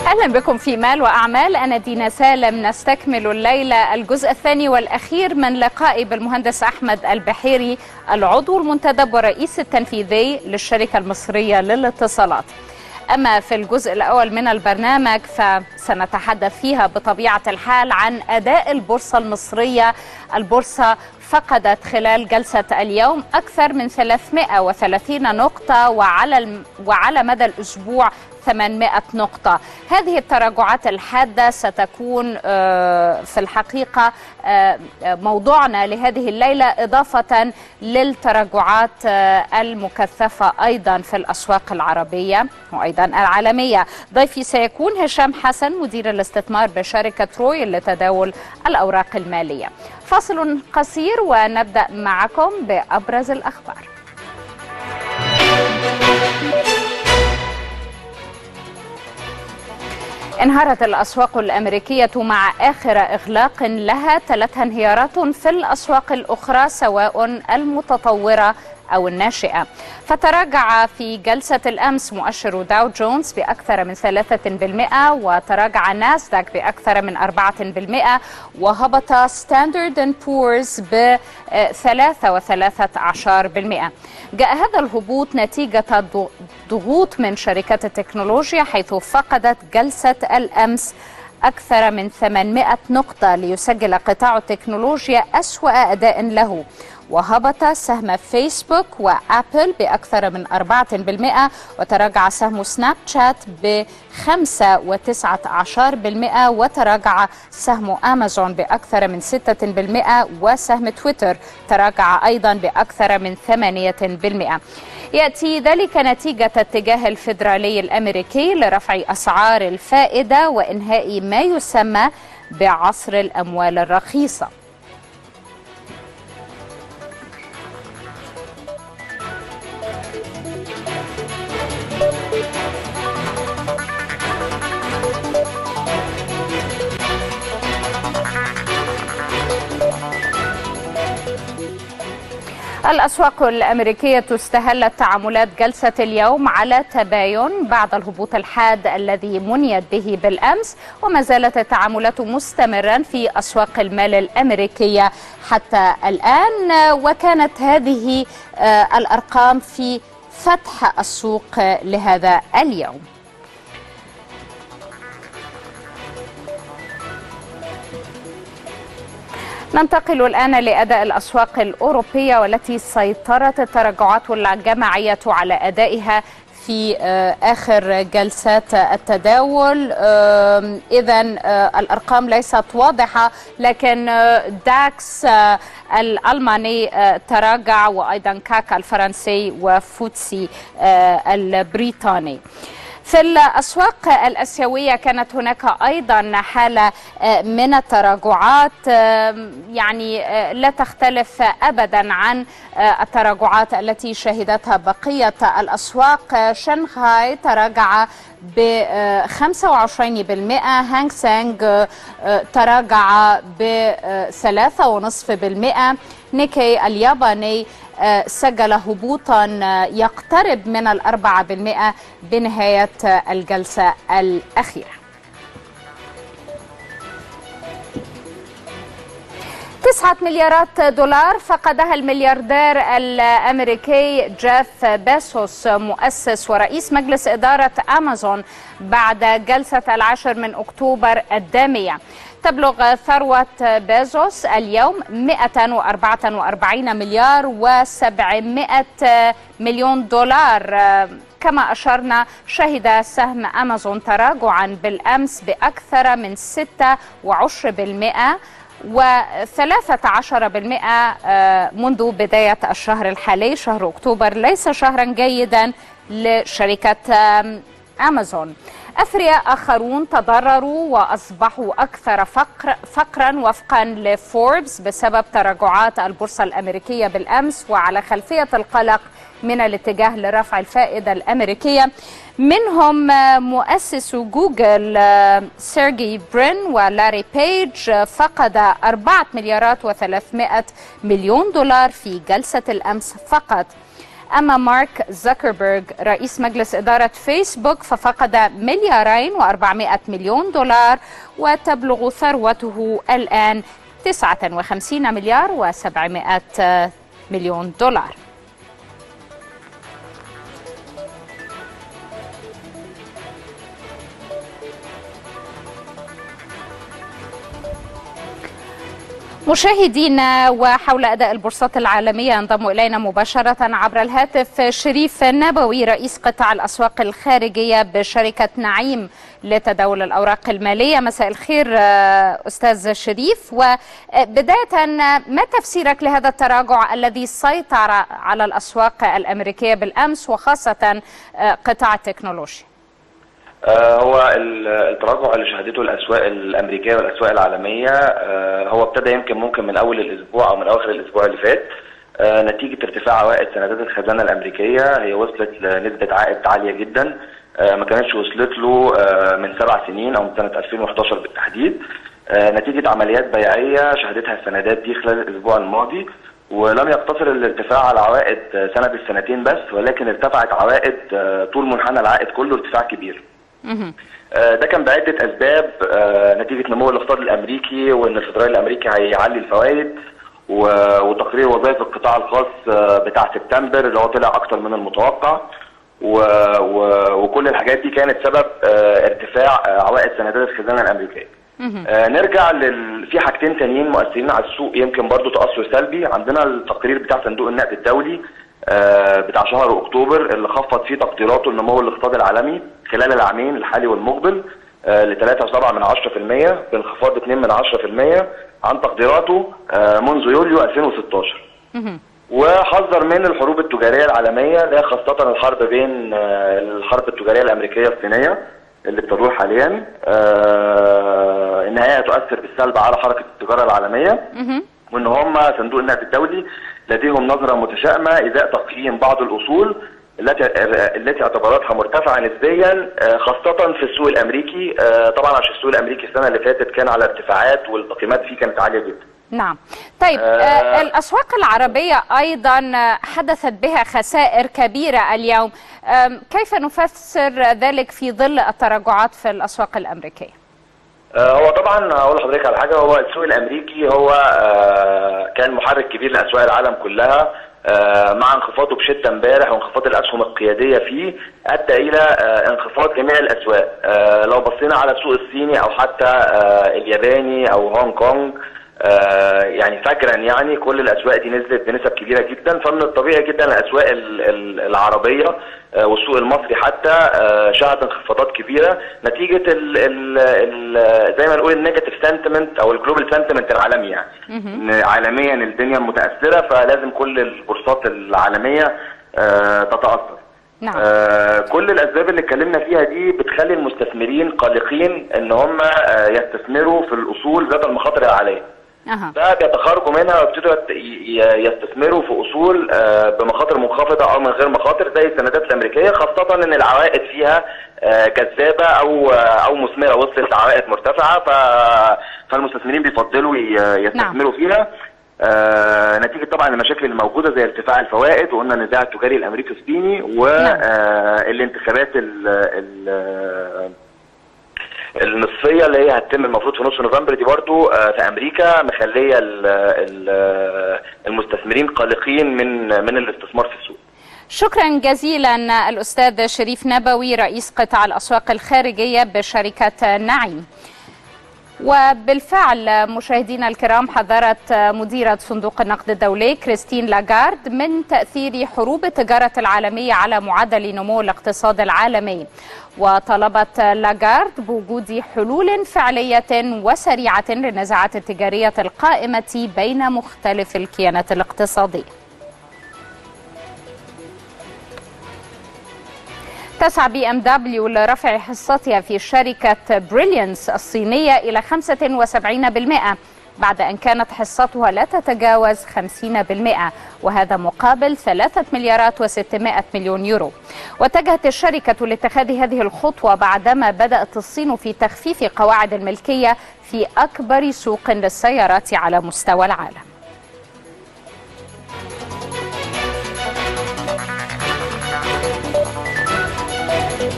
أهلا بكم في مال وأعمال. أنا دينا سالم. نستكمل الليلة الجزء الثاني والأخير من لقائي بالمهندس أحمد البحيري، العضو المنتدب والرئيس التنفيذي للشركة المصرية للاتصالات. أما في الجزء الأول من البرنامج فسنتحدث فيها بطبيعة الحال عن أداء البورصة المصرية. البورصة فقدت خلال جلسة اليوم أكثر من 330 نقطة وعلى مدى الأسبوع 800 نقطة. هذه التراجعات الحادة ستكون في الحقيقة موضوعنا لهذه الليلة، إضافة للتراجعات المكثفة أيضا في الأسواق العربية وأيضا العالمية. ضيفي سيكون هشام حسن، مدير الاستثمار بشركة رويال لتداول الأوراق المالية. فاصل قصير ونبدأ معكم بأبرز الأخبار. انهارت الأسواق الأمريكية مع آخر إغلاق لها تلتها انهيارات في الأسواق الأخرى سواء المتطورة أو الناشئة. فتراجع في جلسة الأمس مؤشر داو جونز بأكثر من 3%، وتراجع ناسداك بأكثر من 4%، وهبط ستاندرد اند بورز ب3.13%. جاء هذا الهبوط نتيجة ضغوط من شركات التكنولوجيا، حيث فقدت جلسة الأمس أكثر من 800 نقطة ليسجل قطاع التكنولوجيا أسوأ أداء له. وهبط سهم فيسبوك وأبل بأكثر من 4%، وتراجع سهم سناب شات ب5.19%، وتراجع سهم أمازون بأكثر من 6%، وسهم تويتر تراجع أيضا بأكثر من 8%. يأتي ذلك نتيجة اتجاه الفيدرالي الأمريكي لرفع أسعار الفائدة وإنهاء ما يسمى بعصر الأموال الرخيصة. الأسواق الأمريكية استهلت تعاملات جلسة اليوم على تباين بعد الهبوط الحاد الذي منيت به بالأمس، وما زالت التعاملات مستمرا في أسواق المال الأمريكية حتى الآن، وكانت هذه الأرقام في فتح السوق لهذا اليوم. ننتقل الآن لأداء الأسواق الأوروبية، والتي سيطرت التراجعات الجماعية على أدائها في آخر جلسات التداول. إذن الأرقام ليست واضحة، لكن داكس الألماني تراجع، وأيضا كاك الفرنسي وفوتسي البريطاني. في الأسواق الأسيوية كانت هناك أيضا حالة من التراجعات، يعني لا تختلف أبدا عن التراجعات التي شهدتها بقية الأسواق. شنغهاي تراجع ب25%، هانغ سينغ تراجع ب3.5%، نيكي الياباني سجل هبوطا يقترب من 4% بنهاية الجلسة الأخيرة. 9 مليارات دولار فقدها الملياردير الأمريكي جيف بيسوس، مؤسس ورئيس مجلس إدارة أمازون، بعد جلسة 10 من أكتوبر الدامية. تبلغ ثروة بيزوس اليوم 144 مليار و700 مليون دولار. كما أشرنا، شهد سهم أمازون تراجعا بالأمس بأكثر من 26% و13% منذ بداية الشهر الحالي. شهر أكتوبر ليس شهرا جيدا لشركة أمازون. أثرياء آخرون تضرروا وأصبحوا أكثر فقرا وفقا لفوربس بسبب تراجعات البورصة الأمريكية بالأمس، وعلى خلفية القلق من الاتجاه لرفع الفائدة الأمريكية. منهم مؤسس جوجل سيرجي برين ولاري بيج، فقد 4 مليارات و300 مليون دولار في جلسة الأمس فقط. أما مارك زوكربيرغ رئيس مجلس إدارة فيسبوك ففقد $2.4 مليار، وتبلغ ثروته الآن 59.7 مليار. مشاهدينا، وحول أداء البورصات العالمية ينضم إلينا مباشرة عبر الهاتف شريف نبوي رئيس قطاع الأسواق الخارجية بشركة نعيم لتداول الأوراق المالية. مساء الخير أستاذ شريف، وبداية ما تفسيرك لهذا التراجع الذي سيطر على الأسواق الأمريكية بالأمس وخاصة قطاع التكنولوجيا؟ هو التراجع اللي شهدته الاسواق الامريكيه والاسواق العالميه هو ابتدى ممكن من اول الاسبوع او من اواخر الاسبوع اللي فات، نتيجه ارتفاع عوائد سندات الخزانه الامريكيه. هي وصلت لنسبه عائد عاليه جدا، ما كانتش وصلت له من 7 سنين او من سنه 2011 بالتحديد، نتيجه عمليات بيعيه شهدتها السندات دي خلال الاسبوع الماضي. ولم يقتصر الارتفاع على عوائد سنه السنتين بس، ولكن ارتفعت عوائد طول منحنى العائد كله ارتفاع كبير. ده كان بعدة أسباب، نتيجة نمو الاقتصاد الأمريكي، وإن الفدرالي الأمريكي هيعلي الفوائد، وتقرير وظائف القطاع الخاص بتاع سبتمبر اللي هو طلع أكتر من المتوقع، وكل الحاجات دي كانت سبب ارتفاع عوائد سندات الخزانة الأمريكية. نرجع في حاجتين تانيين مؤثرين على السوق يمكن برضو تأثر سلبي. عندنا التقرير بتاع صندوق النقد الدولي بتاع شهر أكتوبر اللي خفض فيه تقديراته لنمو الاقتصاد العالمي خلال العامين الحالي والمقبل ل 3.7% بانخفاض 2% عن تقديراته منذ يوليو 2016. وحذر من الحروب التجارية العالمية اللي هي خاصة الحرب التجارية الأمريكية الصينية اللي بتدور حاليا، إن هي تؤثر بالسلب على حركة التجارة العالمية، وإن هم صندوق النقد الدولي لديهم نظرة متشائمة إزاء تقييم بعض الأصول التي اعتبرتها مرتفعة نسبيا خاصة في السوق الأمريكي. طبعا عشان السوق الأمريكي السنة اللي فاتت كان على ارتفاعات والتقييمات فيه كانت عالية جدا. نعم. طيب، الأسواق العربية أيضا حدثت بها خسائر كبيرة اليوم، كيف نفسر ذلك في ظل التراجعات في الأسواق الأمريكية؟ هو طبعا هقول لحضرتك على حاجة. هو السوق الأمريكي هو كان محرك كبير لأسواق العالم كلها، مع انخفاضه بشده امبارح وانخفاض الاسهم القياديه فيه ادى الى انخفاض جميع الاسواق. لو بصينا على السوق الصيني او حتى الياباني او هونج كونج، يعني فجرا كل الاسواق دي نزلت بنسب كبيره جدا. فمن الطبيعي جدا الاسواق العربيه والسوق المصري حتى شهد انخفاضات كبيره نتيجه زي ما نقول النيجاتيف سنتمنت او الجلوبال سنتمنت العالمي، عالميا الدنيا متاثره، فلازم كل البورصات العالميه تتاثر. نعم. كل الاسباب اللي اتكلمنا فيها دي بتخلي المستثمرين قلقين ان هم يستثمروا في الاصول ذات المخاطر العاليه. فبيتخرجوا منها ويبتدوا يستثمروا في اصول بمخاطر منخفضه او من غير مخاطر زي السندات الامريكيه، خاصه ان العوائد فيها جذابه او مثمره، وصلت لعوائد مرتفعه، فالمستثمرين بيفضلوا يستثمروا فيها نتيجه طبعا المشاكل الموجوده زي ارتفاع الفوائد، وقلنا النزاع التجاري الامريكي الصيني، والانتخابات النصفيه اللي هي هتتم المفروض في نص نوفمبر دي برضو في امريكا، مخليه المستثمرين قلقين من الاستثمار في السوق. شكرا جزيلا الاستاذ شريف نبوي رئيس قطاع الاسواق الخارجيه بشركه نعيم. وبالفعل مشاهدينا الكرام، حذرت مديرة صندوق النقد الدولي كريستين لاغارد من تأثير حروب التجارة العالمية على معدل نمو الاقتصاد العالمي، وطلبت لاغارد بوجود حلول فعلية وسريعة للنزاعات التجارية القائمة بين مختلف الكيانات الاقتصادية. تسعى BMW لرفع حصتها في شركة بريليانس الصينية إلى 75% بعد أن كانت حصتها لا تتجاوز 50%، وهذا مقابل 3,600,000,000 يورو. واتجهت الشركة لاتخاذ هذه الخطوة بعدما بدأت الصين في تخفيف قواعد الملكية في أكبر سوق للسيارات على مستوى العالم.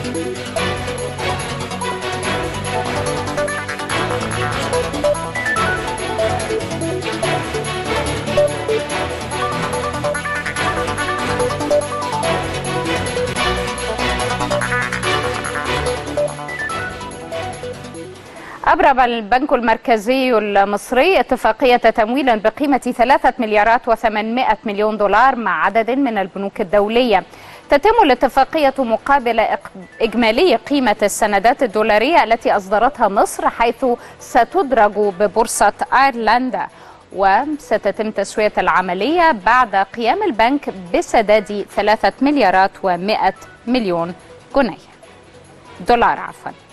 أبرم البنك المركزي المصري اتفاقية تمويل بقيمة 3 مليارات و800 مليون دولار مع عدد من البنوك الدولية. تتم الاتفاقية مقابل إجمالي قيمة السندات الدولارية التي أصدرتها مصر، حيث ستدرج ببورصة أيرلندا، وستتم تسوية العملية بعد قيام البنك بسداد 3 مليارات و100 مليون دولار.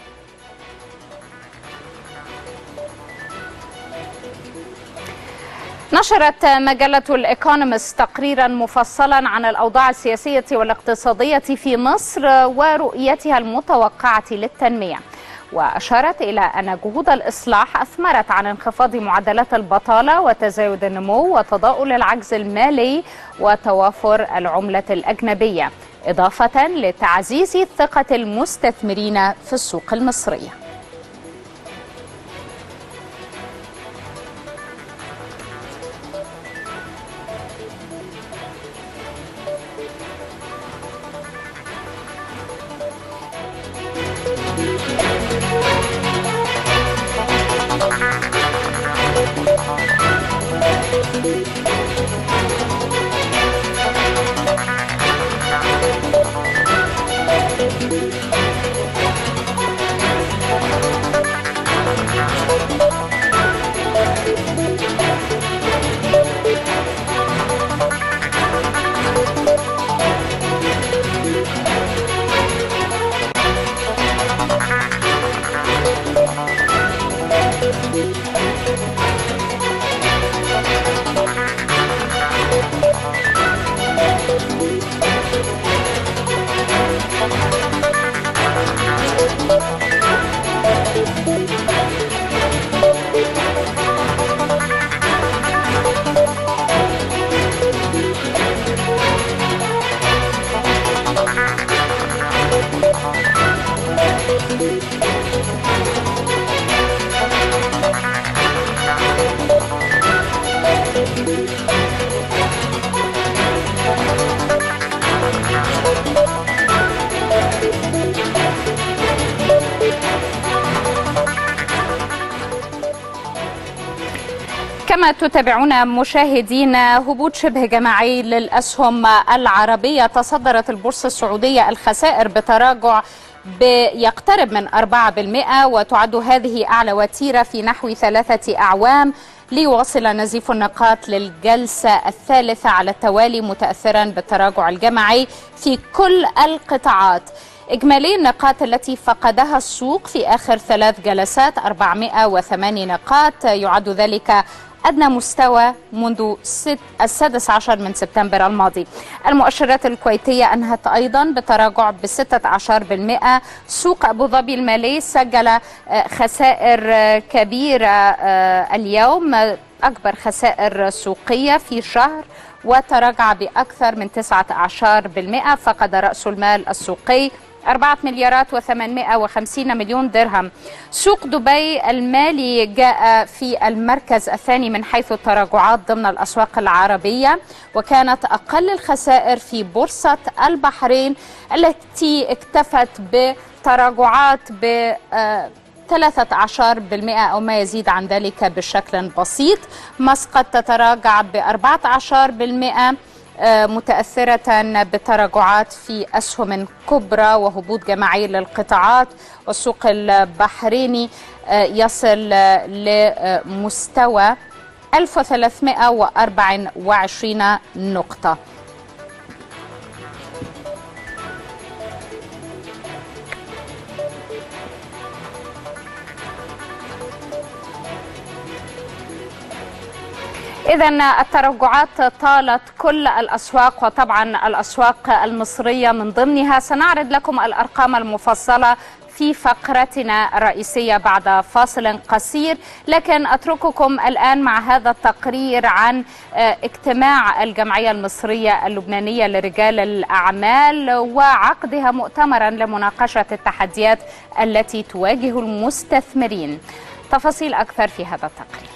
نشرت مجلة الإيكونومست تقريرا مفصلا عن الأوضاع السياسية والاقتصادية في مصر ورؤيتها المتوقعة للتنمية، وأشارت إلى أن جهود الإصلاح أثمرت عن انخفاض معدلات البطالة وتزايد النمو وتضاؤل العجز المالي وتوافر العملة الأجنبية، إضافة لتعزيز ثقة المستثمرين في السوق المصرية. كما تتابعون مشاهدينا هبوط شبه جماعي للأسهم العربية. تصدرت البورصة السعودية الخسائر بتراجع يقترب من 4%، وتعد هذه أعلى وتيرة في نحو 3 أعوام، ليواصل نزيف النقاط للجلسة الثالثة على التوالي، متأثرا بالتراجع الجماعي في كل القطاعات. إجمالي النقاط التي فقدها السوق في آخر 3 جلسات 408 نقاط، يعد ذلك أدنى مستوى منذ 16 من سبتمبر الماضي. المؤشرات الكويتية أنهت أيضا بتراجع ب16%. سوق أبو ظبي المالي سجل خسائر كبيرة اليوم، أكبر خسائر سوقية في شهر، وتراجع بأكثر من 19%. فقد رأس المال السوقي 4 مليارات و850 مليون درهم. سوق دبي المالي جاء في المركز الثاني من حيث التراجعات ضمن الأسواق العربية، وكانت أقل الخسائر في بورصة البحرين التي اكتفت بتراجعات ب 13% أو ما يزيد عن ذلك بشكل بسيط. مسقط تتراجع ب14%، متأثرة بتراجعات في أسهم كبرى وهبوط جماعي للقطاعات. والسوق البحريني يصل لمستوى 1324 نقطة. إذن التراجعات طالت كل الأسواق، وطبعا الأسواق المصرية من ضمنها. سنعرض لكم الأرقام المفصلة في فقرتنا الرئيسية بعد فاصل قصير، لكن أترككم الآن مع هذا التقرير عن اجتماع الجمعية المصرية اللبنانية لرجال الأعمال وعقدها مؤتمرا لمناقشة التحديات التي تواجه المستثمرين. تفاصيل أكثر في هذا التقرير.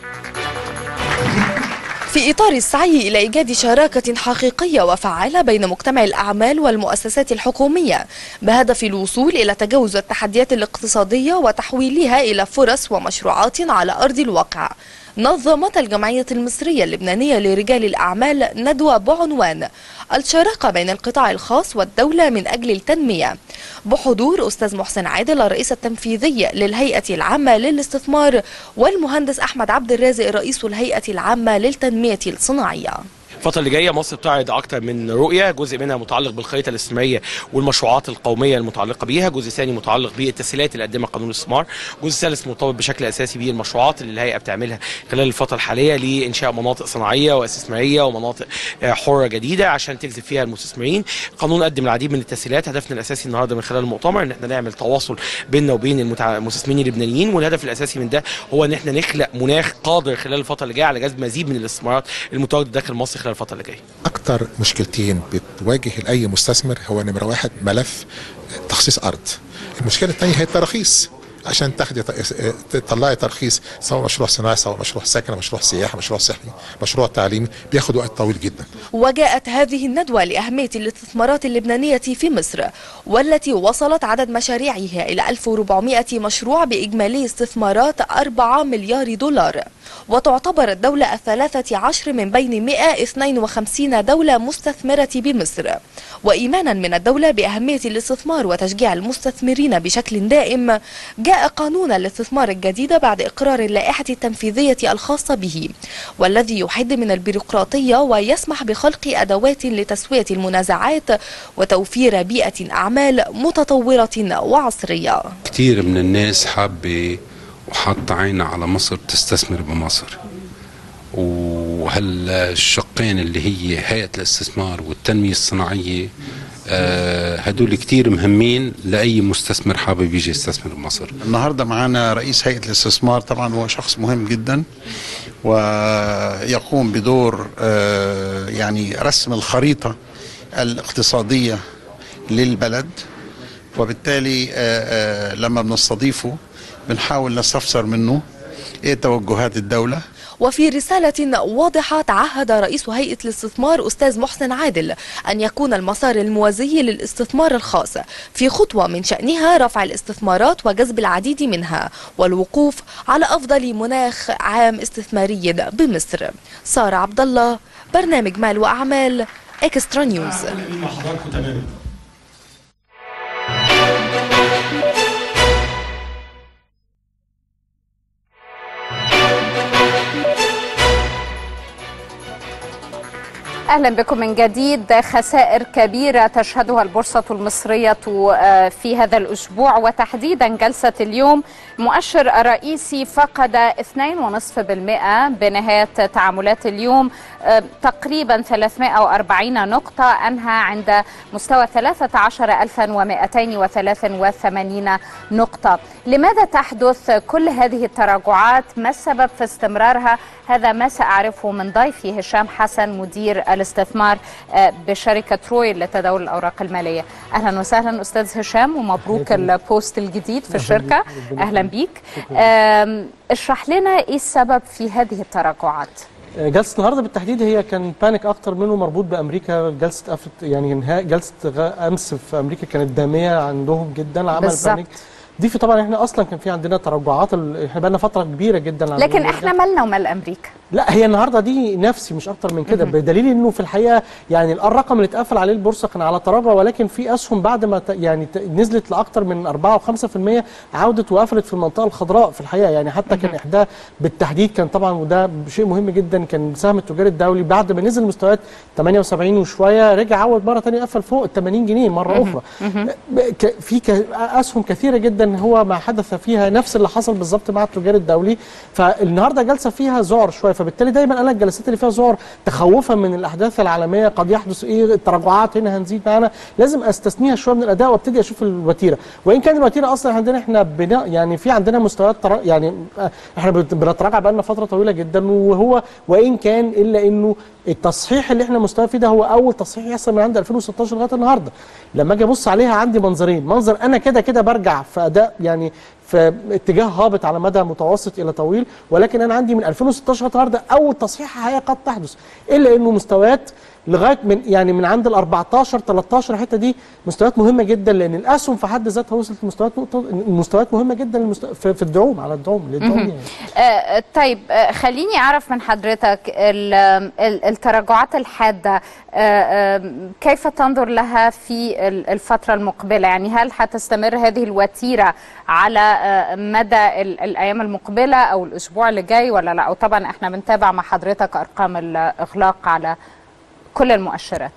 في إطار السعي إلى إيجاد شراكة حقيقية وفعالة بين مجتمع الأعمال والمؤسسات الحكومية بهدف الوصول إلى تجاوز التحديات الاقتصادية وتحويلها إلى فرص ومشروعات على أرض الواقع، نظمت الجمعية المصرية اللبنانية لرجال الأعمال ندوة بعنوان الشراكة بين القطاع الخاص والدولة من أجل التنمية، بحضور أستاذ محسن عادل الرئيس التنفيذي للهيئة العامة للاستثمار والمهندس أحمد عبد الرازق رئيس الهيئة العامة للتنمية الصناعية. الفترة اللي جاية مصر بتعرض أكتر من رؤية، جزء منها متعلق بالخريطة الاستثمارية والمشروعات القومية المتعلقة بيها، جزء ثاني متعلق بالتسهيلات اللي قدمها قانون الاستثمار، جزء ثالث مرتبط بشكل أساسي بالمشروعات اللي الهيئة بتعملها خلال الفترة الحالية لإنشاء مناطق صناعية واستثمارية ومناطق حرة جديدة عشان تجذب فيها المستثمرين. القانون قدم العديد من التسهيلات، هدفنا الأساسي النهارده من خلال المؤتمر إن احنا نعمل تواصل بيننا وبين المستثمرين اللبنانيين، والهدف الأساسي من ده هو إن احنا نخلق مناخ قادر خلال الفترة اللي جاية على جذب مزيد من الاستثمارات المتواجدة داخل مصر خلال الفترة اللي جاية. أكتر مشكلتين بتواجه أي مستثمر هو نمرة واحد ملف تخصيص أرض. المشكلة الثانية هي التراخيص، عشان تطلعي ترخيص سواء مشروع صناعي سواء مشروع سكن مشروع سياحي مشروع صحي مشروع تعليمي بياخد وقت طويل جدا. وجاءت هذه الندوة لأهمية الاستثمارات اللبنانية في مصر، والتي وصلت عدد مشاريعها إلى 1400 مشروع بإجمالي استثمارات 4 مليار دولار، وتعتبر الدولة 13 من بين 152 دولة مستثمرة بمصر. وإيمانا من الدولة بأهمية الاستثمار وتشجيع المستثمرين بشكل دائم، جاء قانون الاستثمار الجديد بعد إقرار اللائحة التنفيذية الخاصة به، والذي يحد من البيروقراطية ويسمح بخلق أدوات لتسوية المنازعات وتوفير بيئة أعمال متطورة وعصرية. كثير من الناس حابة وحاط عينها على مصر تستثمر بمصر، وهالشقين اللي هي هيئة الاستثمار والتنمية الصناعية هدول كتير مهمين لأي مستثمر حابب يجي يستثمر بمصر. النهاردة معنا رئيس هيئة الاستثمار، طبعا هو شخص مهم جدا ويقوم بدور يعني رسم الخريطة الاقتصادية للبلد، وبالتالي لما بنستضيفه بنحاول نستفسر منه ايه توجهات الدولة. وفي رسالة واضحة تعهد رئيس هيئة الاستثمار أستاذ محسن عادل أن يكون المسار الموازي للاستثمار الخاص في خطوة من شأنها رفع الاستثمارات وجذب العديد منها والوقوف على أفضل مناخ عام استثماري بمصر. سارة عبد الله، برنامج مال وأعمال، إكسترا نيوز. أهلا بكم من جديد. خسائر كبيرة تشهدها البورصة المصرية في هذا الأسبوع، وتحديدا جلسة اليوم. مؤشر الرئيسي فقد 2.5% بنهاية تعاملات اليوم، تقريبا 340 نقطة، أنهى عند مستوى 13283 نقطة. لماذا تحدث كل هذه التراجعات؟ ما السبب في استمرارها؟ هذا ما سأعرفه من ضيفي هشام حسن، مدير الاستثمار بشركة روي لتداول الأوراق المالية. أهلا وسهلا أستاذ هشام، ومبروك البوست الجديد في الشركة. أهلا بيك. اشرح لنا إيه السبب في هذه التراجعات؟ جلسة النهارده بالتحديد هي كان بانيك اكتر منه مربوط بامريكا. جلسة قفلت يعني جلسة امس في امريكا كانت دامية عندهم جدا، عمل بانيك. دي في طبعا احنا اصلا كان في عندنا تراجعات، احنا بقى لنا فتره كبيره جدا، لكن احنا مالنا ومال امريكا؟ لا، هي النهارده دي نفسي مش اكتر من كده، بدليل انه في الحقيقه يعني الرقم اللي اتقفل عليه البورصه كان على تراجع، ولكن في اسهم بعد ما يعني نزلت لاكتر من 4 و5% عودت وقفلت في المنطقه الخضراء في الحقيقه. يعني حتى كان احداها بالتحديد كان طبعا، وده شيء مهم جدا، كان سهم التجاري الدولي بعد ما نزل مستويات 78 وشويه رجع عود مره ثانيه قفل فوق ال 80 جنيه مره اخرى. في اسهم كثيره جدا هو ما حدث فيها نفس اللي حصل بالظبط مع التجاري الدولي. فالنهارده جلسه فيها ذعر شويه فبالتالي دايما انا الجلسات اللي فيها ذعر تخوفا من الاحداث العالميه قد يحدث التراجعات هنا هنزيد معانا، لازم استثنيها شويه من الاداء وابتدي اشوف الوتيره. وان كان الوتيره اصلا عندنا احنا يعني في عندنا مستويات يعني احنا بنتراجع بقى لنا فتره طويله جدا، وان كان الا انه التصحيح اللي احنا مستوى فيه ده هو اول تصحيح يحصل من عند 2016 لغايه النهارده. لما اجي ابص عليها عندي منظرين، منظر انا كده برجع في اداء يعني في اتجاه هابط على مدى متوسط الى طويل، ولكن انا عندي من 2016 لغايه النهارده اول تصحيح هي قد تحدث، الا انه مستويات لغايه من عند ال 14 13 الحته دي مستويات مهمه جدا، لان الاسهم في حد ذاتها وصلت لمستويات مهمه جدا في الدعوم على الدعوم يعني. طيب خليني اعرف من حضرتك التراجعات الحاده كيف تنظر لها في الفتره المقبله؟ يعني هل هتستمر هذه الوتيره على مدى الايام المقبله او الاسبوع اللي جاي ولا لا؟ وطبعا احنا بنتابع مع حضرتك ارقام الاغلاق على كل المؤشرات.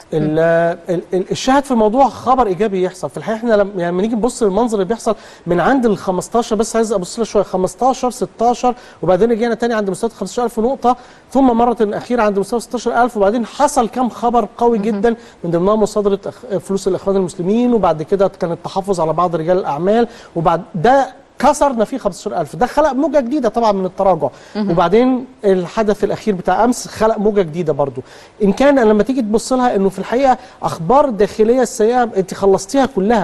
الشاهد في الموضوع خبر ايجابي يحصل في الحقيقه. احنا لما نيجي نبص للمنظر اللي بيحصل من عند ال 15، بس عايز ابص له شويه، 15 16 وبعدين رجعنا تاني عند مستوى 15000 نقطه، ثم مره اخيره عند مستوى 16000، وبعدين حصل كم خبر قوي جدا من ضمنها مصادره فلوس الاخوان المسلمين، وبعد كده كان التحفظ على بعض رجال الاعمال، وبعد ده كسرنا فيه 15000، ده خلق موجه جديده طبعا من التراجع. وبعدين الحدث الاخير بتاع امس خلق موجه جديده برضو. ان كان لما تيجي تبص لها انه في الحقيقه اخبار الداخليه السيئه انت خلصتيها كلها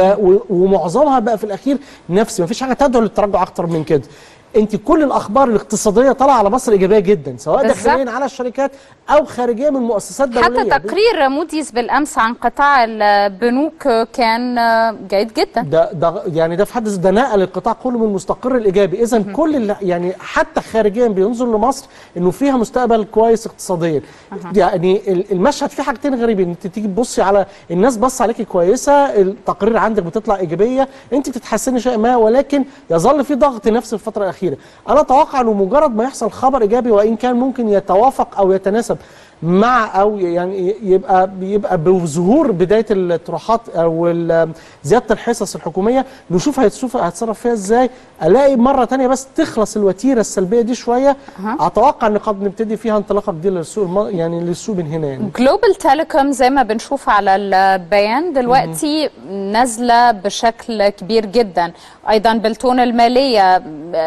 ومعظمها بقى في الاخير نفسي، مفيش حاجه تدعو للتراجع اكتر من كده. انت كل الاخبار الاقتصاديه طالعه على مصر ايجابيه جدا، سواء داخليا على الشركات او خارجيا من مؤسسات دوليه. حتى تقرير موديز بالامس عن قطاع البنوك كان جيد جدا. ده يعني ده في حد ذاته ده نقل القطاع كله من المستقر الايجابي. اذا كل يعني حتى خارجيا بينظر لمصر انه فيها مستقبل كويس اقتصاديا. يعني المشهد فيه حاجتين غريبين، انت تيجي تبصي على الناس بص عليكي كويسه، التقارير عندك بتطلع ايجابيه، انت بتتحسني شيء ما، ولكن يظل في ضغط نفسي في الفتره الاخيره. انا اتوقع انه مجرد ما يحصل خبر ايجابي وان كان ممكن يتوافق او يتناسب مع او يعني يبقى بظهور بدايه الطروحات او زياده الحصص الحكوميه، نشوف هيتصرف فيها ازاي. الاقي مره ثانيه بس تخلص الوتيره السلبيه دي شويه، اتوقع ان قد نبتدي فيها انطلاقه جديده للسوق، يعني للسوق من هنا. يعني جلوبال تيليكوم زي ما بنشوف على البيان دلوقتي نازله بشكل كبير جدا، ايضا بالتون الماليه،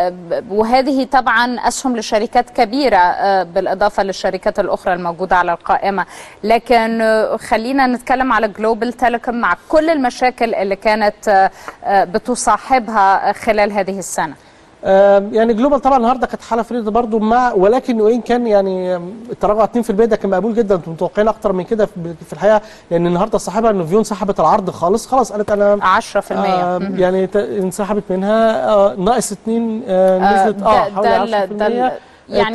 وهذه طبعا اسهم لشركات كبيره بالاضافه للشركات الاخرى الموجوده على القائمة. لكن خلينا نتكلم على جلوبال تيليكوم مع كل المشاكل اللي كانت بتصاحبها خلال هذه السنة. يعني جلوبال طبعا النهارده كانت حاله فريده برضو، مع ولكن وان كان يعني التراجع 2% ده كان مقبول جدا، انتم متوقعين اكتر من كده في الحقيقه، لان النهارده صاحبها نوفيون سحبت العرض خلاص قالت انا 10% يعني انسحبت منها، ناقص 2 نزلت حوالي 10%. يعني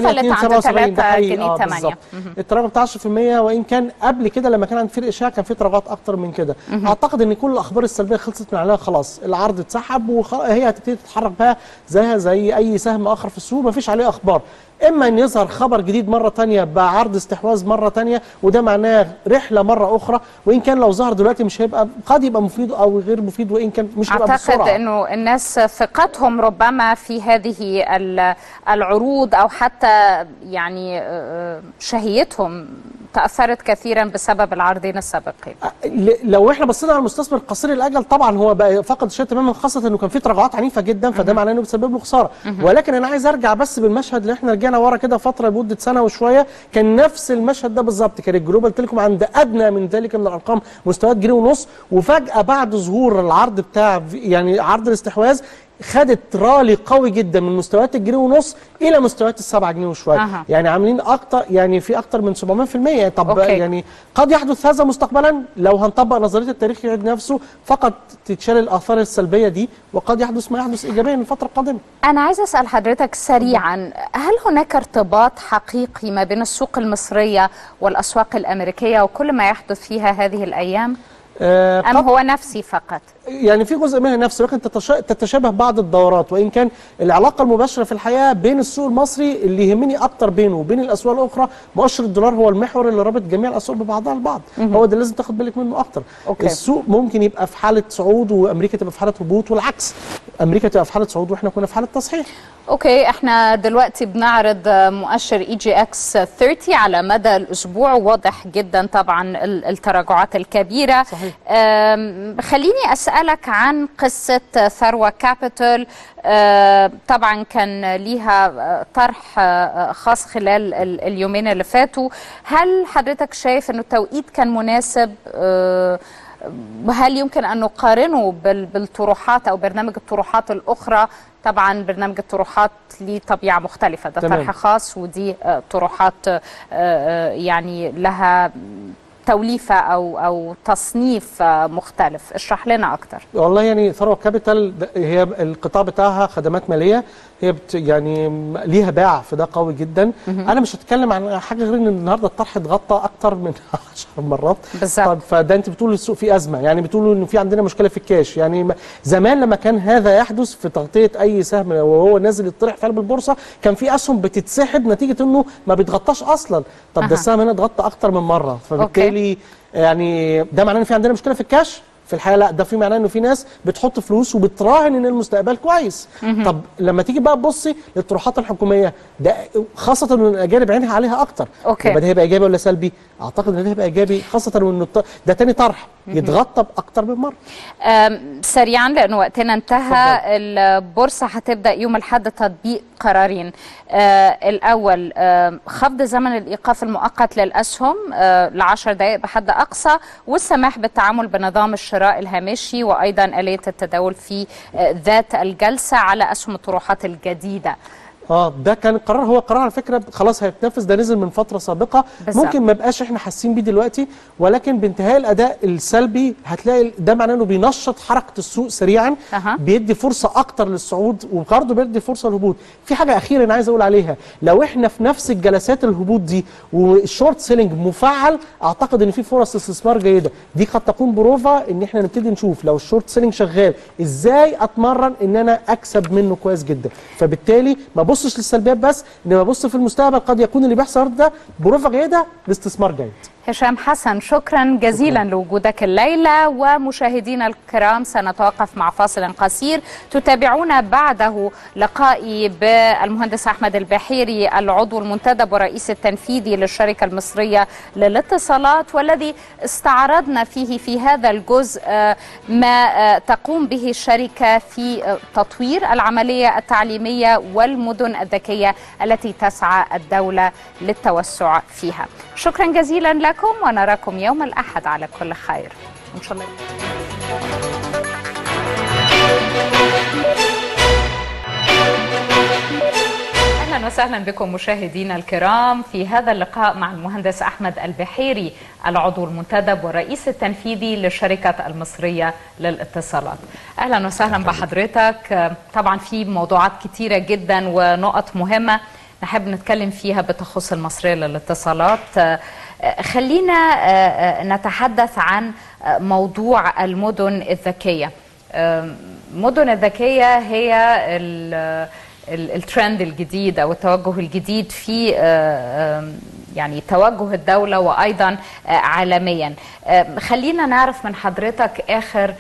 3.82 ده حقيقي بالظبط. التراجع بتاع 10%، وان كان قبل كده لما كان عند فرق اشاعه كان في تراجعات اكتر من كده. اعتقد ان كل الاخبار السلبيه خلصت من عليها خلاص، العرض اتسحب وهي هتبتدي تتحرك بقى زيها زي اي سهم اخر في السوق، مفيش عليه اخبار. اما ان يظهر خبر جديد مره ثانيه بعرض استحواذ مره ثانيه، وده معناه رحله مره اخرى، وان كان لو ظهر دلوقتي مش هيبقى، قد يبقى مفيد او غير مفيد، وان كان مش هيبقى بسرعه. اعتقد انه الناس ثقتهم ربما في هذه العروض او حتى يعني شهيتهم تأثرت كثيرا بسبب العرضين السابقين. لو احنا بصينا على المستثمر قصير الاجل طبعا هو بقى فقد الشيء تماما، خاصه انه كان في تراجعات عنيفه جدا، فده معناه انه بيسبب له خساره. ولكن انا عايز ارجع بس بالمشهد اللي احنا رجعنا ورا كده فتره لمده سنه وشويه، كان نفس المشهد ده بالظبط، كان الجلوبال تيليكوم عند ادنى من ذلك من الارقام، مستويات جنيه ونص، وفجاه بعد ظهور العرض بتاع يعني عرض الاستحواذ خدت رالي قوي جدا من مستويات الجنيه ونص الى مستويات ال7 جنيه وشويه. يعني عاملين اكتر، يعني في اكتر من 700%. طب يعني قد يحدث هذا مستقبلا لو هنطبق نظريه التاريخ يعيد نفسه، فقط تتشال الاثار السلبيه دي، وقد يحدث ما يحدث ايجابيا الفتره القادمه. انا عايزه اسال حضرتك سريعا، هل هناك ارتباط حقيقي ما بين السوق المصريه والاسواق الامريكيه وكل ما يحدث فيها هذه الايام؟ أم هو نفسي فقط؟ يعني في جزء منها نفسي، ولكن تتشابه بعض الدورات، وإن كان العلاقة المباشرة في الحياة بين السوق المصري اللي يهمني أكتر بينه وبين الأسواق الأخرى، مؤشر الدولار هو المحور اللي رابط جميع الأسواق ببعضها البعض. هو ده لازم تاخد بالك منه أكتر. السوق ممكن يبقى في حالة صعود وأمريكا تبقى في حالة هبوط والعكس. امريكا تبقى في حاله صعود واحنا كنا في حاله تصحيح. اوكي، احنا دلوقتي بنعرض مؤشر EGX 30 على مدى الاسبوع، واضح جدا طبعا التراجعات الكبيره. صحيح. خليني اسالك عن قصه ثروه كابيتال. طبعا كان ليها طرح خاص خلال اليومين اللي فاتوا، هل حضرتك شايف انه التوقيت كان مناسب؟ هل يمكن أن نقارنه بالطروحات أو برنامج الطروحات الأخرى؟ طبعا برنامج الطروحات ليه طبيعة مختلفة، ده طرح خاص ودي طروحات يعني لها توليفة أو تصنيف مختلف. اشرح لنا أكتر. والله يعني ثروة كابيتال هي القطاع بتاعها خدمات مالية، هي يعني ليها باع في ده قوي جدا. أنا مش هتكلم عن حاجة غير إن النهاردة الطرح اتغطى أكتر من 10 مرات. بالظبط. طب فده أنت بتقول السوق فيه أزمة، يعني بتقولوا إنه في عندنا مشكلة في الكاش. يعني زمان لما كان هذا يحدث في تغطية أي سهم وهو نازل يطرح في قلب البورصة، كان في أسهم بتتسحب نتيجة إنه ما بيتغطاش أصلا. طب ده السهم هنا اتغطى أكتر من مرة، فبالتالي يعني ده معناه ان في عندنا مشكله في الكاش؟ في الحقيقه لا، ده في معناه انه في ناس بتحط فلوس وبتراهن ان المستقبل كويس. طب لما تيجي بقى تبصي للطروحات الحكوميه ده، خاصه ان الاجانب عينها عليها اكتر. يبقى ده هيبقى ايجابي ولا سلبي؟ اعتقد ان ده هيبقى ايجابي، خاصه انه ده تاني طرح يتغطى باكتر من مره. سريعا لان وقتنا انتهى. البورصه هتبدا يوم الاحد تطبيق قرارين. الاول خفض زمن الايقاف المؤقت للاسهم ل10 دقائق بحد اقصى، والسماح بالتعامل بنظام الشراء الهامشي، وايضا اليه التداول في ذات الجلسه على اسهم الطروحات الجديده. ده كان القرار، هو قرار على فكره خلاص هيتنفذ، ده نزل من فتره سابقه. بالزبط. ممكن ما بقاش احنا حاسين بيه دلوقتي، ولكن بانتهاء الاداء السلبي هتلاقي ده معناه انه بينشط حركه السوق سريعا. بيدي فرصه اكتر للصعود، وبرضه بيدي فرصه للهبوط. في حاجه اخيره انا عايز اقول عليها، لو احنا في نفس الجلسات الهبوط دي والشورت سيلينج مفعل، اعتقد ان في فرص استثمار جيده. دي قد تكون بروفا ان احنا نبتدي نشوف لو الشورت سيلينج شغال ازاي اتمرن ان انا اكسب منه كويس جدا. فبالتالي ما بصش للسلبيات بس، انما ابص في المستقبل، قد يكون اللي بيحصل ده بروفه جيده لاستثمار جيد. هشام حسن، شكرا جزيلا لوجودك الليلة. ومشاهدينا الكرام سنتوقف مع فاصل قصير، تتابعون بعده لقائي بالمهندس أحمد البحيري العضو المنتدب والرئيس التنفيذي للشركة المصرية للاتصالات، والذي استعرضنا فيه في هذا الجزء ما تقوم به الشركة في تطوير العملية التعليمية والمدن الذكية التي تسعى الدولة للتوسع فيها. شكرا جزيلا لكم، ونراكم يوم الأحد على كل خير إن شاء الله. أهلا وسهلا بكم مشاهدينا الكرام في هذا اللقاء مع المهندس أحمد البحيري العضو المنتدب والرئيس التنفيذي للشركة المصرية للاتصالات. أهلا وسهلا بحضرتك. طبعا في موضوعات كتيرة جدا ونقط مهمة نحب نتكلم فيها بتخص المصرية للاتصالات. خلينا نتحدث عن موضوع المدن الذكية. المدن الذكية هي الترند الجديد أو التوجه الجديد في يعني توجه الدولة وأيضا عالميا. خلينا نعرف من حضرتك آخر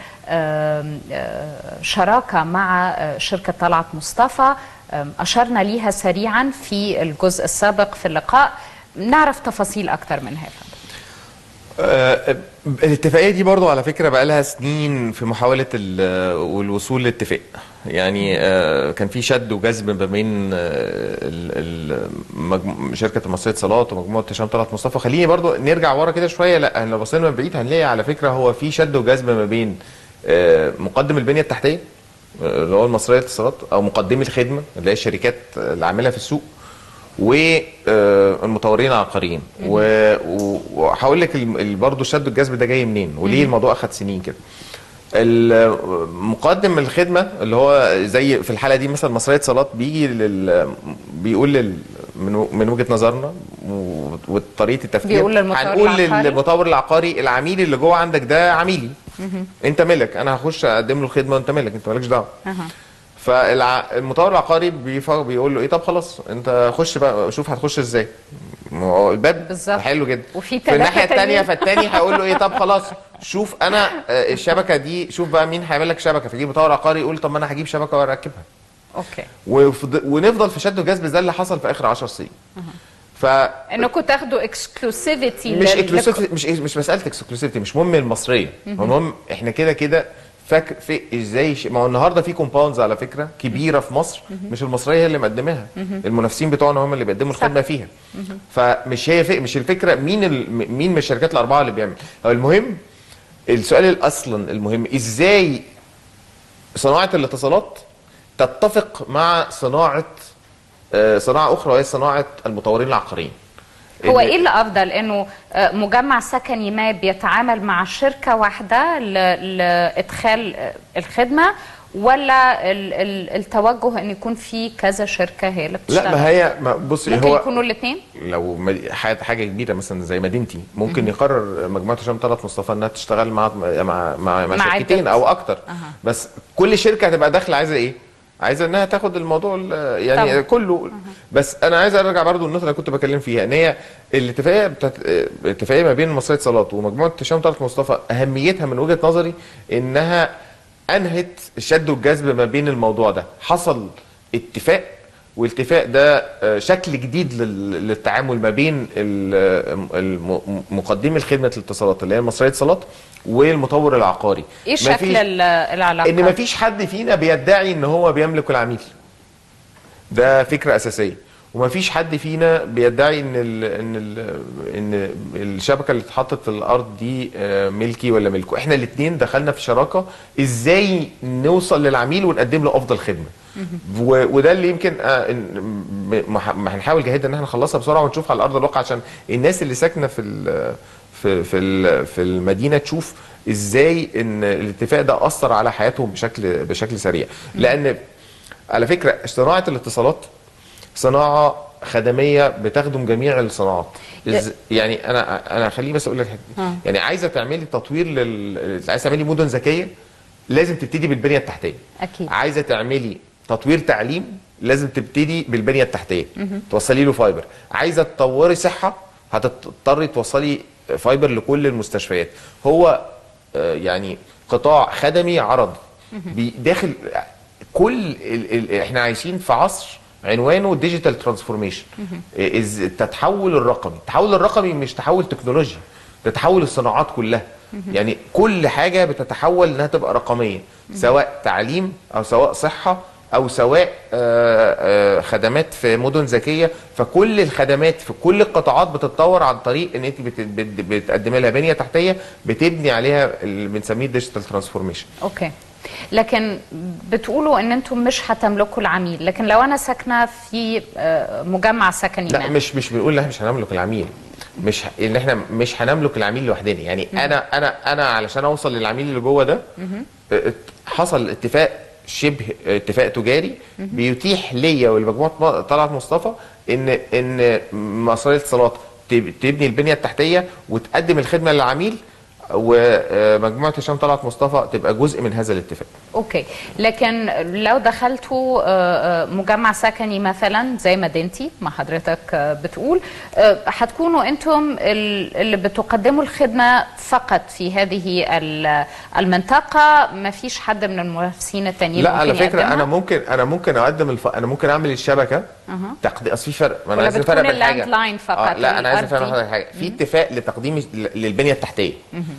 شراكة مع شركة طلعت مصطفى، أشرنا ليها سريعا في الجزء السابق في اللقاء، نعرف تفاصيل أكتر منها. الاتفاقية دي برضو على فكرة بقى لها سنين في محاولة والوصول لاتفاق. يعني كان في شد وجذب ما بين شركة المصرية للاتصالات ومجموعة هشام طلعت مصطفى. خليني برضو نرجع ورا كده شوية. لا، لو بصينا من بعيد هنلاقي على فكرة هو في شد وجذب ما بين مقدم البنية التحتية اللي هو المصرية للاتصالات او مقدمي الخدمة اللي هي الشركات اللي عاملها في السوق، والمطورين العقاريين. وهقول لك برضه الشد والجذب ده جاي منين وليه الموضوع اخد سنين كده. المقدم الخدمه اللي هو زي في الحاله دي مثلا مصرية اتصالات بيجي بيقول من وجهه نظرنا وطريقه التفكير، هنقول للمطور العقاري العميل اللي جوه عندك ده عميلي، انت ملك، انا هخش اقدم له الخدمه وانت ملك، انت مالكش دعوه. فالمطور العقاري بيقول له ايه، طب خلاص انت خش بقى شوف هتخش ازاي. هو الباب بالظبط. حلو جدا. وفي في الناحيه الثانيه فالتاني هيقول له ايه، طب خلاص شوف انا الشبكه دي، شوف بقى مين هيعمل لك شبكه. فيجي مطور عقاري يقول طب ما انا هجيب شبكه واركبها. اوكي. ونفضل في شد وجذب. ده اللي حصل في اخر 10 سنين. انكم تاخدوا اكسكلوسيفيتي. مش مساله اكسكلوسيفيتي، مش مهم المصريه، هو المهم احنا كده كده فاكر في ازاي ما هو النهارده في كومباوندز على فكره كبيره في مصر، مش المصريه هي اللي مقدماها، المنافسين بتوعنا هم اللي بيقدموا الخدمه فيها. فمش هي مش الفكره مين من الشركات الاربعه اللي بيعمل. المهم السؤال اصلا المهم ازاي صناعه الاتصالات تتفق مع صناعه اخرى وهي صناعه المطورين العقاريين. هو ايه اللي افضل، انه مجمع سكني ما بيتعامل مع شركه واحده لادخال الخدمه، ولا التوجه ان يكون في كذا شركه هي اللي بتشتغل؟ لا ما هي بصي ممكن يكونوا الاثنين. لو حاجه كبيره مثلا زي مدينتي ممكن يقرر مجموعه هشام طلعت مصطفى انها تشتغل مع شركتين او اكتر. بس كل شركه هتبقى داخله عايزه ايه؟ عايزه انها تاخد الموضوع يعني طبعا. كله. بس انا عايز ارجع برضو النقطه اللي كنت بكلم فيها، ان هي الاتفاقيه ما بين مصريه اتصالات ومجموعه هشام طلعت مصطفى اهميتها من وجهه نظري انها انهت الشد والجذب ما بين الموضوع ده. حصل اتفاق، والاتفاق ده شكل جديد للتعامل ما بين مقدمي خدمه الاتصالات اللي هي مصريه اتصالات والمطور العقاري. ايه شكل العلاقه؟ ان مفيش حد فينا بيدعي ان هو بيملك العميل، ده فكره اساسيه. ومفيش حد فينا بيدعي ان الشبكه اللي اتحطت في الارض دي ملكي ولا ملكه. احنا الاثنين دخلنا في شراكه ازاي نوصل للعميل ونقدم له افضل خدمه. وده اللي يمكن هنحاول جاهدا ان احنا نخلصها بسرعه ونشوف على ارض الواقع، عشان الناس اللي ساكنه في المدينه تشوف ازاي ان الاتفاق ده اثر على حياتهم بشكل سريع. لان على فكره صناعه الاتصالات صناعه خدميه بتخدم جميع الصناعات. يعني انا خليني بس اقول لك يعني عايزه تعملي تطوير عايزه تعملي مدن ذكيه لازم تبتدي بالبنيه التحتيه. اكيد. عايزه تعملي تطوير تعليم لازم تبتدي بالبنيه التحتيه، توصلي له فايبر. عايزه تطوري صحه هتضطري توصلي فايبر لكل المستشفيات. هو يعني قطاع خدمي عرض داخل كل احنا عايشين في عصر عنوانه ديجيتال ترانسفورميشن. التحول الرقمي، التحول الرقمي مش تحول تكنولوجيا، ده تحول الصناعات كلها. يعني كل حاجه بتتحول انها تبقى رقميه، سواء تعليم او سواء صحه او سواء خدمات في مدن ذكيه. فكل الخدمات في كل القطاعات بتتطور عن طريق ان انت بتقدمي لها بنيه تحتيه بتبني عليها اللي بنسميه ديجيتال ترانسفورميشن. اوكي. لكن بتقولوا ان انتم مش هتملكوا العميل، لكن لو انا ساكنه في مجمع سكني لا مش بنقول ان احنا مش هنملك العميل، مش ان احنا مش هنملك العميل لوحدنا. يعني انا علشان اوصل للعميل اللي جوه ده حصل اتفاق شبه اتفاق تجاري بيتيح ليا ولمجموعه طلعت مصطفى ان مصريه اتصالات تبني البنيه التحتيه وتقدم الخدمه للعميل، ومجموعه هشام طلعت مصطفى تبقى جزء من هذا الاتفاق. اوكي. لكن لو دخلتوا مجمع سكني مثلا زي مدينتي ما حضرتك بتقول، هتكونوا انتم اللي بتقدموا الخدمه فقط في هذه المنطقه، ما فيش حد من المنافسين التانيين؟ لا على فكره انا ممكن اقدم انا ممكن اعمل الشبكه اصل في فرق. ما انا عايز افرق بين حاجه لاين فقط. لا انا عايز افرق حاجه. في اتفاق لتقديم للبنيه التحتيه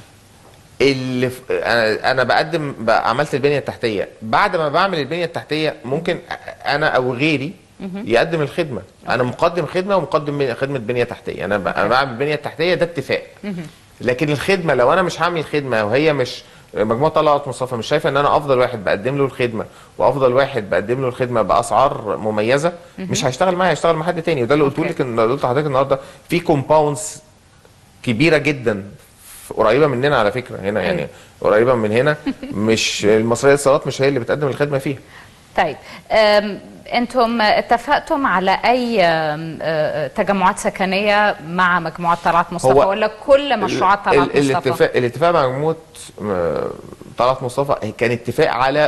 اللي انا عملت البنيه التحتيه. بعد ما بعمل البنيه التحتيه ممكن انا او غيري يقدم الخدمه. انا مقدم خدمه ومقدم خدمه بنيه تحتيه. انا بعمل البنيه التحتيه، ده اتفاق. لكن الخدمه لو انا مش هعمل خدمه وهي مش مجموعه طلعت مصطفى مش شايفه ان انا افضل واحد بقدم له الخدمه وافضل واحد بقدم له الخدمه باسعار مميزه، مش هيشتغل معايا، هيشتغل مع حد تاني. وده اللي قلت لحضرتك النهارده. في كومباوندز كبيره جدا قريبه مننا على فكره هنا، يعني قريبه من هنا، مش المصريه للاتصالات مش هي اللي بتقدم الخدمه فيها. طيب انتم اتفقتم على اي تجمعات سكنيه مع مجموعه طلعت مصطفى ولا كل مشروعات طلعت مصطفى؟ الاتفاق مع مجموعه طلعت مصطفى كان اتفاق على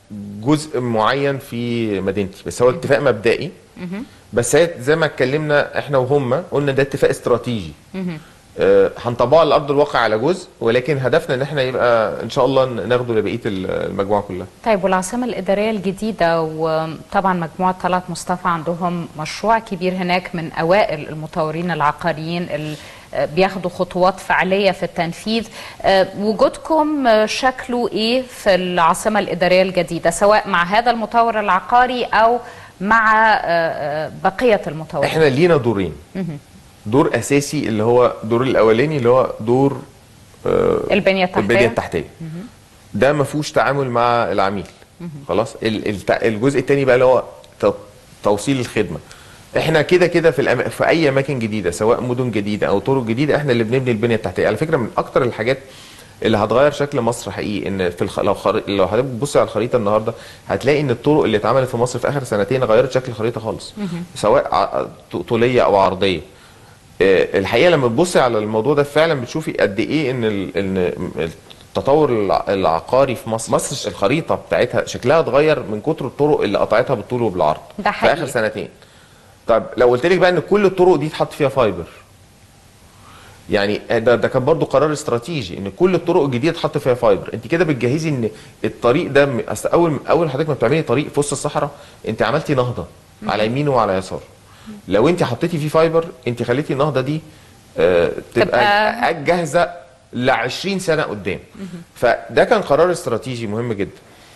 جزء معين في مدينتي، بس هو اتفاق مبدئي. بس هي زي ما اتكلمنا احنا وهم قلنا ده اتفاق استراتيجي. هنطبقه على ارض الواقع على جزء، ولكن هدفنا ان احنا يبقى ان شاء الله ناخده لبقيه المجموعه كلها. طيب والعاصمه الاداريه الجديده، وطبعا مجموعه طلعت مصطفى عندهم مشروع كبير هناك، من اوائل المطورين العقاريين اللي بياخدوا خطوات فعليه في التنفيذ. وجودكم شكله ايه في العاصمه الاداريه الجديده، سواء مع هذا المطور العقاري او مع بقيه المطورين؟ احنا لينا دورين. دور اساسي اللي هو الدور الاولاني اللي هو دور البنيه التحتيه. ده ما فيهوش تعامل مع العميل. خلاص. الجزء الثاني بقى اللي هو توصيل الخدمه. احنا كده كده في اي اماكن جديده، سواء مدن جديده او طرق جديده، احنا اللي بنبني البنيه التحتيه. على فكره من اكتر الحاجات اللي هتغير شكل مصر حقيقي ان لو حضرتك بتبص على الخريطه النهارده هتلاقي ان الطرق اللي اتعملت في مصر في اخر سنتين غيرت شكل الخريطه خالص، سواء طوليه او عرضيه. الحقيقه لما تبصي على الموضوع ده فعلا بتشوفي قد ايه ان التطور العقاري في مصر الخريطه بتاعتها شكلها اتغير من كتر الطرق اللي قطعتها بالطول وبالعرض في اخر سنتين. طب لو قلت لك بقى ان كل الطرق دي اتحط فيها فايبر، يعني ده كان برضو قرار استراتيجي ان كل الطرق الجديده اتحط فيها فايبر. انت كده بتجهزي ان الطريق ده اصل اول حضرتك ما بتعملي طريق في وسط الصحراء انت عملتي نهضه على يمين وعلى يسار. لو انت حطيتي فيه فايبر انت خليتي النهضه دي تبقى جاهزه ل 20 سنه قدام. فده كان قرار استراتيجي مهم جدا.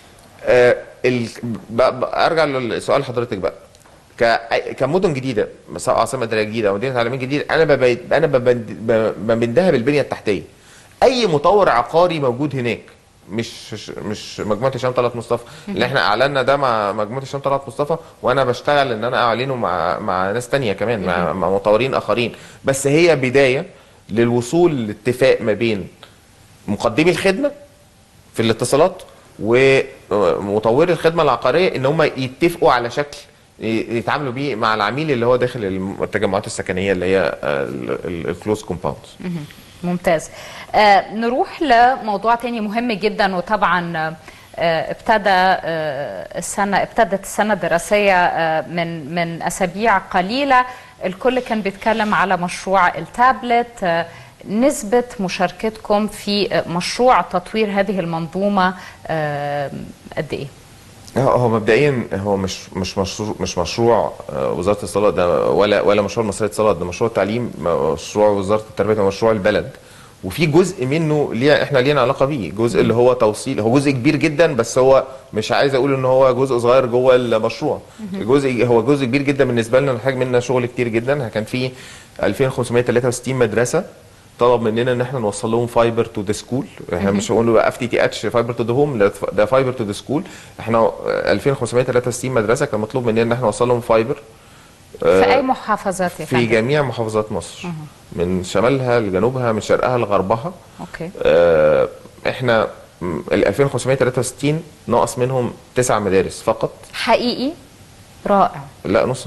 ارجع لسؤال حضرتك بقى، كمدن جديده سواء عاصمه اداريه جديده او مدينه عالميه جديده، انا بمدها بالبنيه التحتيه. اي مطور عقاري موجود هناك، مش مجموعه هشام طلعت مصطفى اللي احنا اعلنا ده مع مجموعه هشام طلعت مصطفى، وانا بشتغل ان انا اعلنه مع ناس ثانيه كمان، مع مطورين اخرين. بس هي بدايه للوصول لاتفاق ما بين مقدمي الخدمه في الاتصالات ومطوري الخدمه العقاريه ان هم يتفقوا على شكل يتعاملوا بيه مع العميل اللي هو داخل التجمعات السكنيه اللي هي الكلوز كومباوندز. ممتاز. نروح لموضوع تاني مهم جدا، وطبعا ابتدت السنه الدراسيه من اسابيع قليله. الكل كان بيتكلم على مشروع التابلت. نسبه مشاركتكم في مشروع تطوير هذه المنظومه قد ايه؟ هو مبدئيا هو مش مشروع وزاره الاتصالات ده ولا مشروع مصرية الاتصالات، ده مشروع التعليم، مشروع وزاره التربيه، ده مشروع البلد. وفي جزء منه احنا لينا علاقه بيه، جزء اللي هو توصيل، هو جزء كبير جدا بس هو مش عايز اقول ان هو جزء صغير جوه المشروع. هو جزء كبير جدا بالنسبه لنا، محتاج منا شغل كتير جدا. كان في 2563 مدرسه طلب مننا ان احنا نوصل لهم فايبر تو ذا سكول. احنا مش هنقول له اف تي تي اتش فايبر تو ذا هوم، ده فايبر تو ذا سكول. احنا 2563 مدرسه كان مطلوب مننا ان احنا نوصل لهم فايبر. في اي محافظات يا فندم؟ في جميع محافظات مصر، من شمالها لجنوبها، من شرقها لغربها. اوكي. احنا ال 2563 ناقص منهم 9 مدارس فقط. حقيقي؟ رائع. لا نص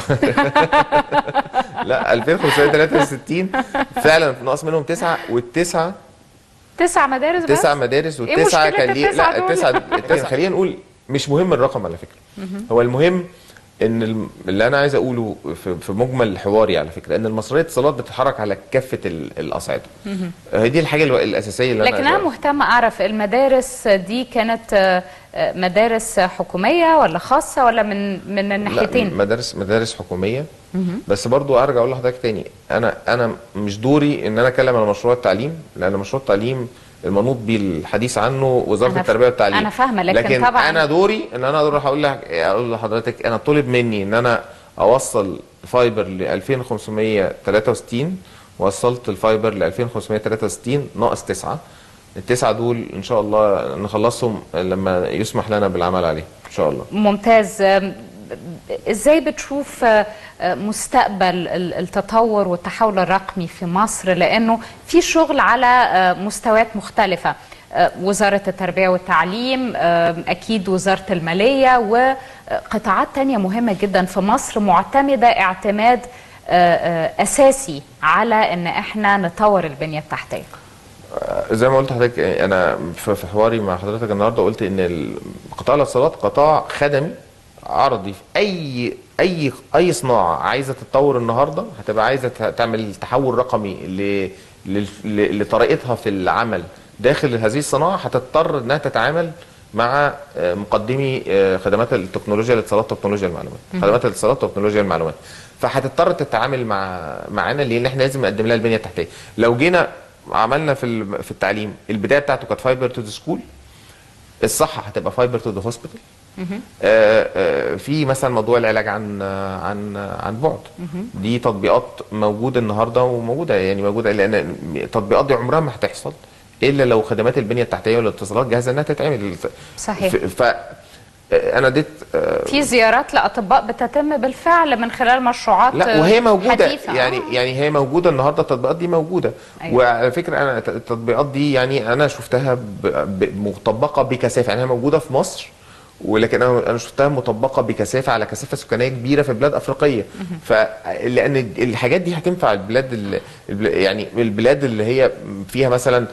لا 2563 فعلا ناقص منهم 9، والتسعه 9 مدارس بس؟ 9 مدارس، والتسعه كان لا التسعه خلينا نقول مش مهم الرقم على فكره. هو المهم ان اللي انا عايز اقوله في مجمل حواري على فكره ان المصريه اتصالات بتتحرك على كافه الاصعده. هي دي الحاجه الاساسيه اللي لكن انا مهتمه اعرف المدارس دي كانت مدارس حكوميه ولا خاصه ولا من الناحيتين؟ لا مدارس حكوميه. بس برضو ارجع اقول لحضرتك تاني، انا مش دوري ان انا اتكلم على مشروع التعليم، لان مشروع التعليم المنوط بالحديث عنه وزاره التربيه والتعليم. انا فاهمه، لكن طبعا انا دوري ان انا اروح اقول لحضرتك انا طلب مني ان انا اوصل فايبر ل 2563، وصلت الفايبر ل 2563 ناقص 9. التسعه دول ان شاء الله نخلصهم لما يسمح لنا بالعمل عليهم ان شاء الله. ممتاز. ازاي بتشوف مستقبل التطور والتحول الرقمي في مصر؟ لانه في شغل على مستويات مختلفه، وزاره التربيه والتعليم، اكيد وزاره الماليه، وقطاعات تانية مهمه جدا في مصر معتمده اعتماد اساسي على ان احنا نطور البنيه التحتيه. زي ما قلت لحضرتك، انا في حواري مع حضرتك النهارده قلت ان قطاع الاتصالات قطاع خدمي عرضي. في اي صناعه عايزه تتطور النهارده هتبقى عايزه تعمل تحول رقمي لطريقتها في العمل داخل هذه الصناعه، هتضطر انها تتعامل مع مقدمي خدمات التكنولوجيا الاتصالات وتكنولوجيا المعلومات، خدمات الاتصالات وتكنولوجيا المعلومات. فهتضطر تتعامل معانا لان احنا لازم نقدم لها البنيه التحتيه. لو جينا عملنا في التعليم البدايه بتاعته كانت فايبر تو ذا سكول، الصحه هتبقى فايبر تو ذا هوسبيتال. في مثلا موضوع العلاج عن بعد، دي تطبيقات موجوده النهارده وموجوده، يعني موجوده لان التطبيقات دي عمرها ما هتحصل الا لو خدمات البنيه التحتيه والاتصالات جاهزه انها تتعمل. صحيح. انا اديت في زيارات لاطباء بتتم بالفعل من خلال مشروعات لا وهي موجوده حديثة. يعني هي موجوده النهارده، التطبيقات دي موجوده. أيوة. وعلى فكره انا التطبيقات دي يعني انا شفتها مطبقه بكثافه، يعني هي موجوده في مصر ولكن انا شفتها مطبقه بكثافه على كثافه سكانيه كبيره في بلاد افريقيه. فلان الحاجات دي هتنفع البلاد يعني البلاد اللي هي فيها مثلا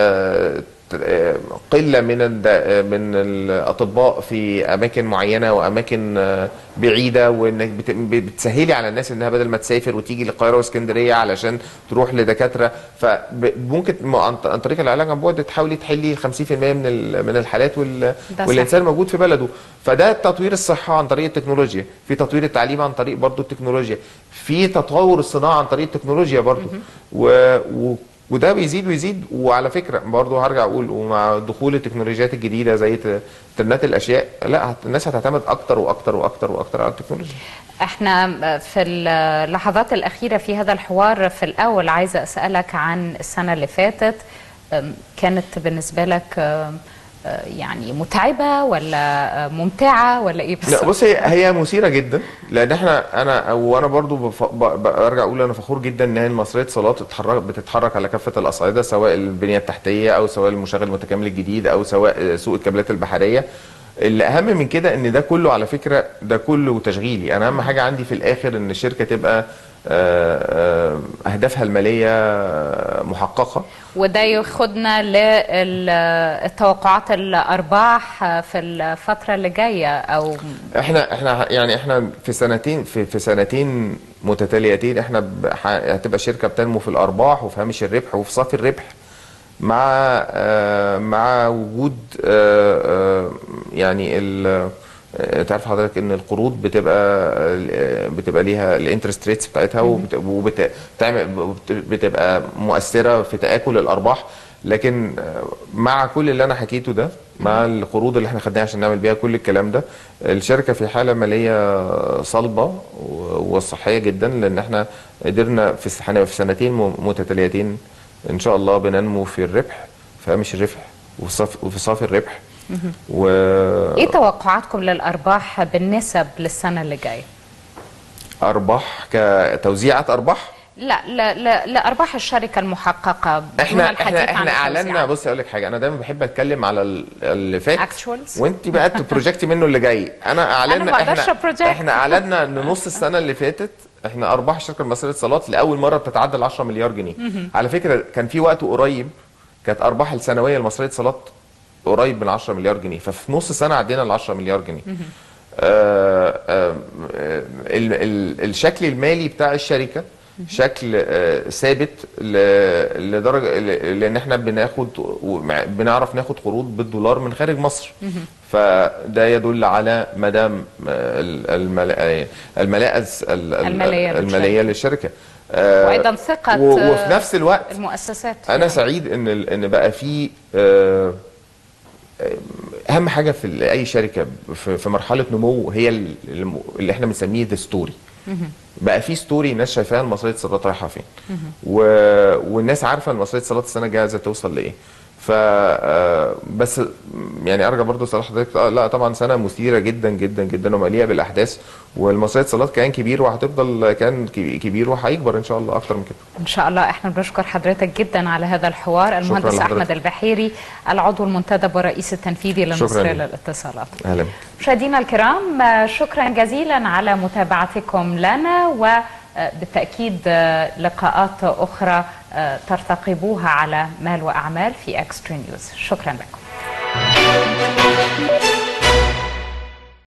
قله من الاطباء في اماكن معينه واماكن بعيده، وانك بتسهلي على الناس انها بدل ما تسافر وتيجي للقاهره واسكندريه علشان تروح لدكاتره، فممكن عن طريق العلاج عن بعد تحاولي تحلي 50% من الحالات والانسان موجود في بلده. فده تطوير الصحه عن طريق التكنولوجيا، في تطوير التعليم عن طريق برضه التكنولوجيا، في تطور الصناعه عن طريق التكنولوجيا برضه. وده بيزيد ويزيد. وعلى فكره برضه هرجع اقول، ومع دخول التكنولوجيات الجديده زي انترنت الاشياء، لا الناس هتعتمد اكتر واكتر واكتر واكتر على التكنولوجيا. احنا في اللحظات الاخيره في هذا الحوار، في الاول عايزه اسالك عن السنه اللي فاتت، كانت بالنسبه لك يعني متعبه ولا ممتعه ولا ايه بالظبط؟ لا بص، هي مثيره جدا، لان انا برضو برجع اقول انا فخور جدا ان المصريه اتصالات بتتحرك على كافه الاصعده، سواء البنيه التحتيه او سواء المشغل المتكامل الجديد او سواء سوق الكابلات البحريه. اللي اهم من كده ان ده كله على فكره ده كله تشغيلي. انا اهم حاجه عندي في الاخر ان الشركه تبقى اهدافها الماليه محققه، وده ياخدنا للتوقعات الارباح في الفتره اللي جايه. او احنا في سنتين متتاليتين احنا هتبقى شركه بتنمو في الارباح وفي هامش الربح وفي صافي الربح، مع وجود يعني تعرف حضرتك ان القروض بتبقى ليها الانترست ريتس بتاعتها بتبقى مؤثره في تاكل الارباح. لكن مع كل اللي انا حكيته ده، مع القروض اللي احنا خدناها عشان نعمل بيها كل الكلام ده، الشركه في حاله ماليه صلبه وصحيه جدا، لان احنا قدرنا في سنتين متتاليتين ان شاء الله بننمو في الربح، في هامش الربح وفي صافي الربح. ايه توقعاتكم للارباح بالنسب للسنه اللي جايه؟ ارباح كتوزيعات ارباح؟ لا ارباح الشركه المحققه. احنا اعلنا. بصي اقول لك حاجه، انا دايما بحب اتكلم على اللي فات وانت بقى تبروجكتي منه اللي جاي. احنا اعلنا ان نص السنه اللي فاتت احنا ارباح الشركه المصريه للاتصالات لاول مره بتتعدى ال 10 مليار جنيه. على فكره كان في وقت قريب كانت ارباح السنويه لمصريه للاتصالات قريب من 10 مليار جنيه، ففي نص سنه عدينا ال 10 مليار جنيه. الشكل المالي بتاع الشركه شكل ثابت لدرجه لان احنا بنعرف ناخد قروض بالدولار من خارج مصر. فده يدل على مدى الماليه للشركه، وايضا ثقه وفي نفس الوقت المؤسسات. انا سعيد ان بقى في اهم حاجه في اي شركه في مرحله نمو هي اللي احنا بنسميه ذا ستوري. بقى في ستوري الناس شايفاها المصريه اتصالات رايحه فين، والناس عارفه المصريه اتصالات السنه الجايه عايزه توصل لايه. بس يعني ارجع برضو صراحه حضرتك، لا طبعا سنه مثيره جدا جدا جدا ومليئه بالاحداث، والمصريه اتصالات كيان كبير وهتفضل كيان كبير وهيكبر ان شاء الله اكتر من كده ان شاء الله. احنا بنشكر حضرتك جدا على هذا الحوار، المهندس احمد البحيري، العضو المنتدب والرئيس التنفيذي للمصريه للاتصالات. اهلا مشاهدينا الكرام، شكرا جزيلا على متابعتكم لنا، و بالتأكيد لقاءات أخرى ترتقبوها على مال وأعمال في إكسترا نيوز. شكرا لكم.